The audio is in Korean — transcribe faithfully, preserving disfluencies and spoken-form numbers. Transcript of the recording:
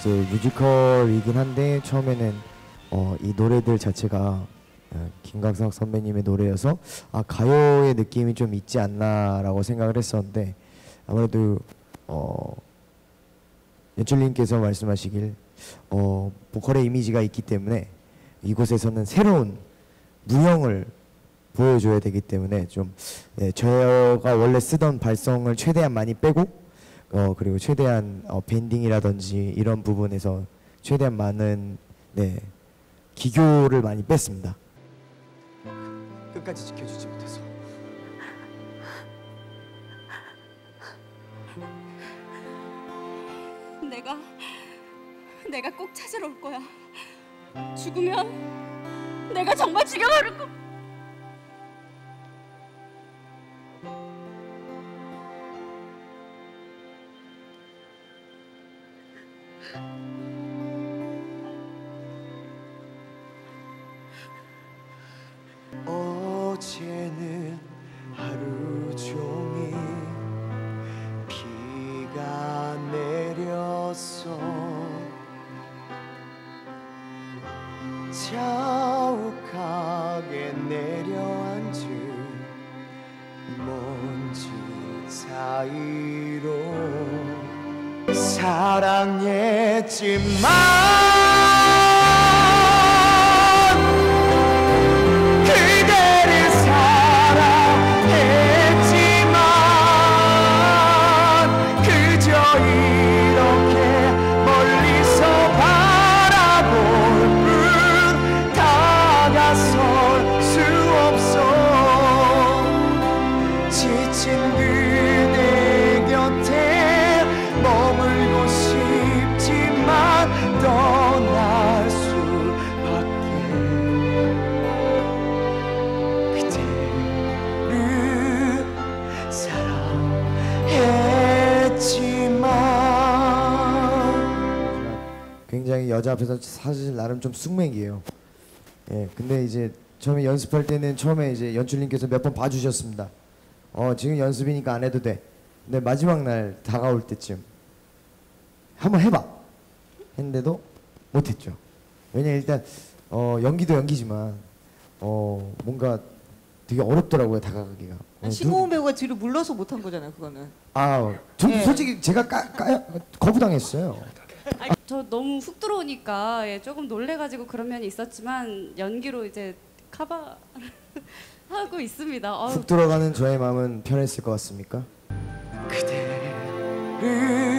이제 뮤지컬이긴 한데 처음에는 어, 이 노래들 자체가 어, 김광석 선배님의 노래여서 아 가요의 느낌이 좀 있지 않나라고 생각을 했었는데 아무래도 어, 연출님께서 말씀하시길 어, 보컬의 이미지가 있기 때문에 이곳에서는 새로운 무형을 보여줘야 되기 때문에 좀 네, 저가 원래 쓰던 발성을 최대한 많이 빼고 어, 그리고 최대한 어, 밴딩이라든지 이런 부분에서 최대한 많은 네, 기교를 많이 뺐습니다. 끝까지 지켜주지 못해서 내가 내가 꼭 찾으러 올 거야. 죽으면 내가 정말 죽여버릴 거. 어제는 하루 종일 비가 내렸어. 자욱하게 내려앉은 먼지 사이로 사랑했지만 그대를 사랑했지만 그저 이렇게 멀리서 바라볼 뿐 다가설 수 없어. 지친 그대 곁에 머물고 싶지만 떠날 수밖에. 그대를 사랑했지만 굉장히 여자 앞에서 사실 나름 좀 숙맥이에요. 예, 근데 이제 처음에 연습할 때는 처음에 이제 연출님께서 몇 번 봐주셨습니다. 어, 지금 연습이니까 안 해도 돼. 근데 마지막 날 다가올 때쯤 한번 해봐 했는데도 못했죠. 왜냐 일단 어, 연기도 연기지만 어, 뭔가 되게 어렵더라고요 다가가기가. 어, 심호흡 배우가 뒤로 물러서 못한 거잖아요 그거는. 아, 저 예. 솔직히 제가 까, 까, 거부당했어요. 아니, 저 너무 훅 들어오니까 예, 조금 놀래가지고 그런 면이 있었지만 연기로 이제 커버 하고 있습니다. 어우. 훅 들어가는 저의 마음은 편했을 것 같습니까? 그대를